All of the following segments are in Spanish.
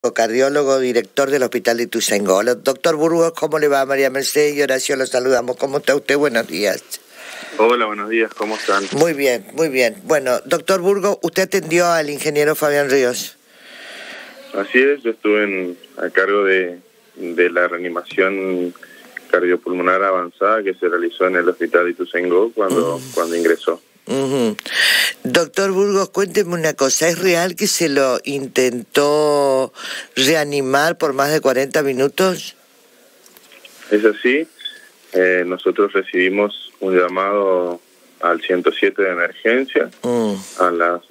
cardiólogo, director del Hospital de Ituzaingó. Doctor Burgos, ¿cómo le va? María Mercedes y Horacio, lo saludamos. ¿Cómo está usted? Buenos días. Hola, buenos días, ¿cómo están? Muy bien, muy bien. Bueno, doctor Burgos, usted atendió al ingeniero Fabián Ríos. Así es, yo estuve a cargo de la reanimación cardiopulmonar avanzada que se realizó en el Hospital de Ituzaingó cuando ingresó. Doctor Burgos, cuénteme una cosa, ¿es real que se lo intentó reanimar por más de 40 minutos? Es así, nosotros recibimos un llamado al 107 de emergencia a las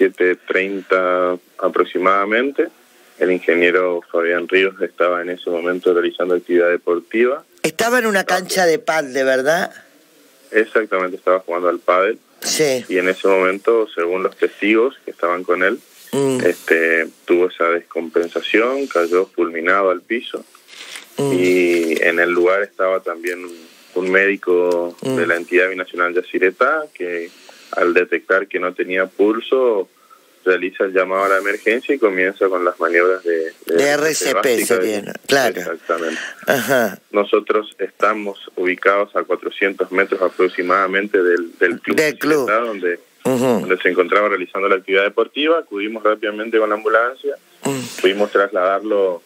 17:30 aproximadamente. El ingeniero Fabián Ríos estaba en ese momento realizando actividad deportiva. Estaba en una cancha de pádel, ¿verdad? Exactamente, estaba jugando al pádel. Sí. Y en ese momento, según los testigos que estaban con él, tuvo esa descompensación, cayó fulminado al piso. Y en el lugar estaba también un médico de la entidad binacional Yacyretá, que al detectar que no tenía pulso, realiza el llamado a la emergencia y comienza con las maniobras de RCP, sería, claro. Exactamente. Ajá. Nosotros estamos ubicados a 400 metros aproximadamente del club, Yacyretá, donde se encontraba realizando la actividad deportiva. Acudimos rápidamente con la ambulancia, pudimos trasladarlo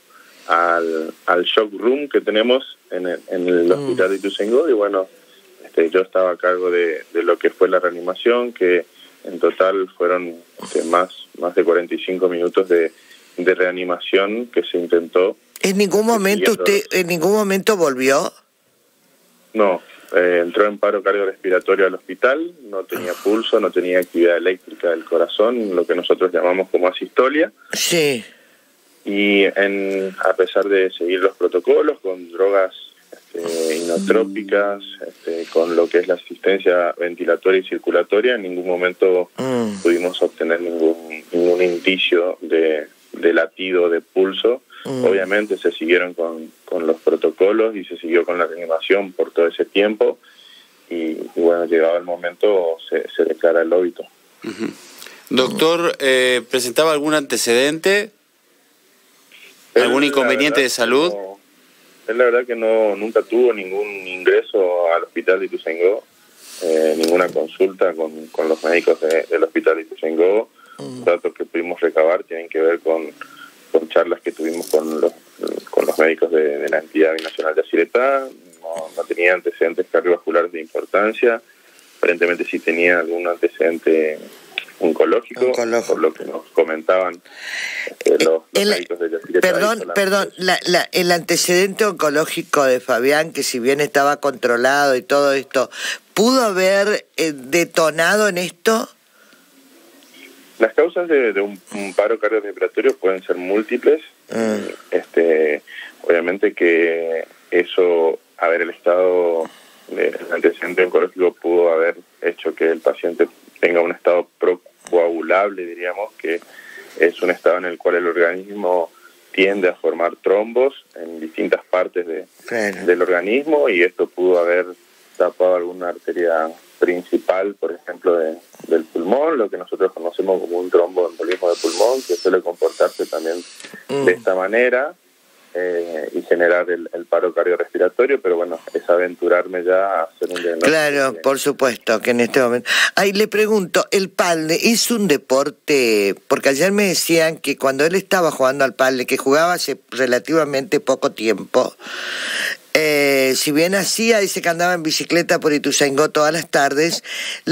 al shock room que tenemos en el Hospital de Ituzaingó, y bueno, yo estaba a cargo de lo que fue la reanimación, que en total fueron más de 45 minutos de reanimación que se intentó. ¿En ningún momento volvió? No, entró en paro cardiorrespiratorio al hospital, no tenía pulso, no tenía actividad eléctrica del corazón, lo que nosotros llamamos como asistolia. Sí. Y a pesar de seguir los protocolos con drogas inotrópicas, con lo que es la asistencia ventilatoria y circulatoria, en ningún momento pudimos obtener ningún indicio de latido, de pulso. Obviamente se siguieron con los protocolos y se siguió con la reanimación por todo ese tiempo, y bueno, llegado el momento se declara el óbito. Doctor, ¿presentaba algún antecedente? ¿Algún inconveniente de salud? Él la verdad que nunca tuvo ningún ingreso al hospital de Ituzaingó, ninguna consulta con los médicos del hospital de Ituzaingó. Datos que pudimos recabar tienen que ver con charlas que tuvimos con los médicos de la entidad binacional Yacyretá. No tenía antecedentes cardiovasculares de importancia. Aparentemente sí tenía algún antecedente oncológico, por lo que nos comentaban los médicos de Yacyretá. Perdón, el antecedente oncológico de Fabián, que si bien estaba controlado y todo esto, ¿pudo haber detonado en esto? Las causas de un paro cardiorrespiratorio pueden ser múltiples. Obviamente que eso, el estado del antecedente oncológico pudo haber hecho que el paciente tenga un estado procoagulable, diríamos, que es un estado en el cual el organismo tiende a formar trombos en distintas partes del organismo, y esto pudo haber tapado alguna arteria principal, por ejemplo, del pulmón, lo que nosotros conocemos como un tromboembolismo de pulmón, que suele comportarse también de esta manera y generar el paro cardiorrespiratorio, pero bueno, es aventurarme ya a hacer un diagnóstico. Claro, por supuesto, que en este momento... Ahí le pregunto, ¿el pádel es un deporte? Porque ayer me decían que cuando él estaba jugando al pádel, que jugaba hace relativamente poco tiempo, si bien dice que andaba en bicicleta por Ituzaingó todas las tardes,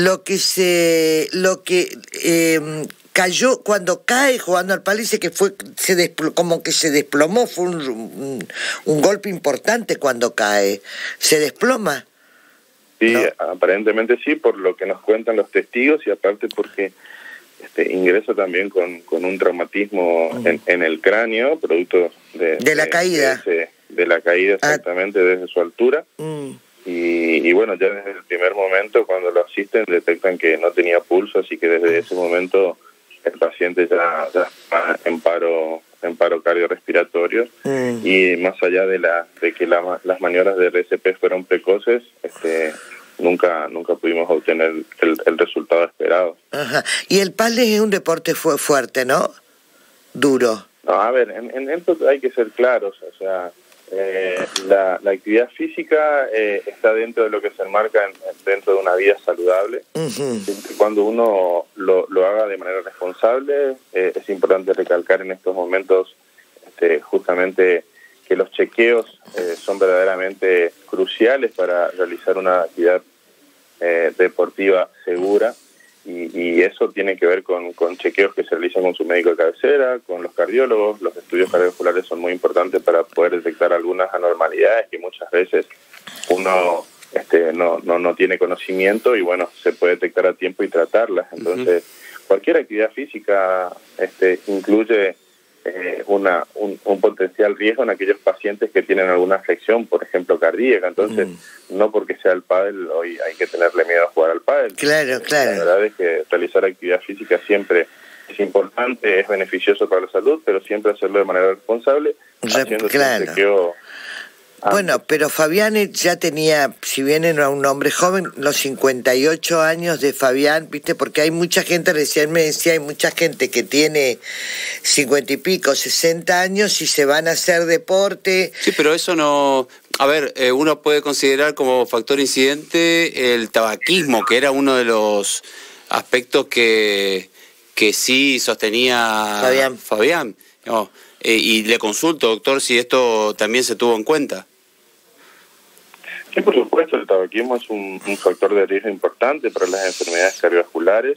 cayó, cuando cae jugando al pádel, dice que como que se desplomó, fue un golpe importante cuando cae, se desploma. Sí, ¿no? Aparentemente sí, por lo que nos cuentan los testigos, y aparte porque ingresa también con un traumatismo en el cráneo, producto de la caída. De la caída, exactamente, desde su altura. Y bueno, ya desde el primer momento, cuando lo asisten, detectan que no tenía pulso, así que desde ese momento el paciente ya está en paro cardiorrespiratorio. Y más allá de que las maniobras de RCP fueron precoces, nunca pudimos obtener el resultado esperado. Ajá. Y el pádel es un deporte fuerte, ¿no? Duro. No, a ver, en esto hay que ser claros, o sea, la actividad física está dentro de lo que se enmarca dentro de una vida saludable. Siempre y cuando uno lo haga de manera responsable, es importante recalcar en estos momentos justamente que los chequeos son verdaderamente cruciales para realizar una actividad deportiva segura. Y eso tiene que ver con chequeos que se realizan con su médico de cabecera, con los cardiólogos. Los estudios cardiovasculares son muy importantes para poder detectar algunas anormalidades que muchas veces uno no tiene conocimiento y bueno, se puede detectar a tiempo y tratarlas. Entonces, cualquier actividad física incluye un potencial riesgo en aquellos pacientes que tienen alguna afección, por ejemplo cardíaca. Entonces no porque sea el pádel hoy hay que tenerle miedo a jugar al pádel. Claro. La verdad es que realizar actividad física siempre es importante, es beneficioso para la salud, pero siempre hacerlo de manera responsable, haciendo un chequeo. Bueno, pero Fabián ya tenía, si bien era un hombre joven, los 58 años de Fabián, ¿viste? Porque hay mucha gente, recién me decía, hay mucha gente que tiene 50 y pico, 60 años y se van a hacer deporte. Sí, pero eso no... A ver, uno puede considerar como factor incidente el tabaquismo, que era uno de los aspectos que sí sostenía Fabián. No, y le consulto, doctor, si esto también se tuvo en cuenta. Sí, por supuesto, el tabaquismo es un factor de riesgo importante para las enfermedades cardiovasculares.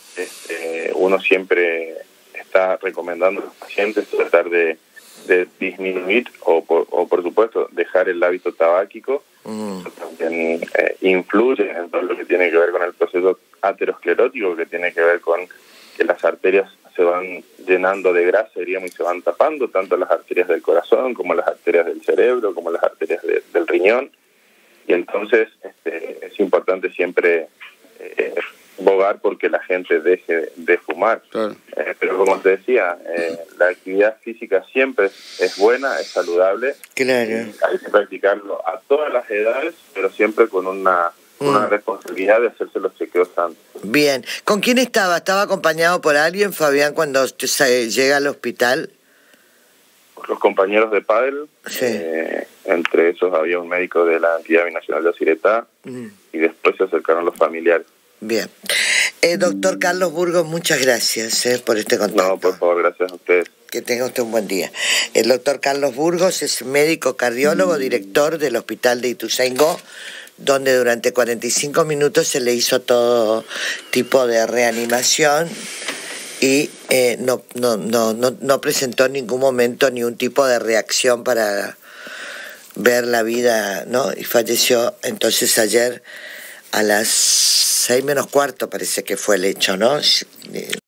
Uno siempre está recomendando a los pacientes tratar de disminuir o por supuesto, dejar el hábito tabáquico. Eso también influye en todo lo que tiene que ver con el proceso aterosclerótico, que tiene que ver con que las arterias se van llenando de grasa, diríamos, y se van tapando, tanto las arterias del corazón como las arterias del cerebro, como las arterias del riñón. Y entonces es importante siempre bogar porque la gente deje de fumar. Claro. Pero como te decía, la actividad física siempre es buena, es saludable. Claro. Hay que practicarlo a todas las edades, pero siempre con una responsabilidad de hacerse los chequeos antes. Bien. ¿Con quién estaba? ¿Estaba acompañado por alguien, Fabián, cuando llega al hospital? Los compañeros de pádel, sí. Entre esos había un médico de la entidad binacional de Oziretá y después se acercaron los familiares. Bien. Doctor Carlos Burgos, muchas gracias por este contacto. No, por favor, gracias a ustedes. Que tenga usted un buen día. El doctor Carlos Burgos es médico cardiólogo, director del hospital de Ituzaingó, donde durante 45 minutos se le hizo todo tipo de reanimación y no presentó en ningún momento ni un tipo de reacción para ver la vida, ¿no? Y falleció entonces ayer a las 6 menos cuarto, parece que fue el hecho, ¿no?